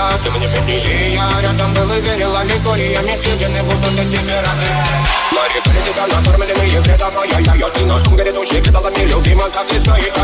я, тем не менее я рядом был и верила ликориями съедены будут эти пираты. Мои критика накормленные вредом, ай-яй-яй, ты носом грядущий кидалами любима, так и стоит.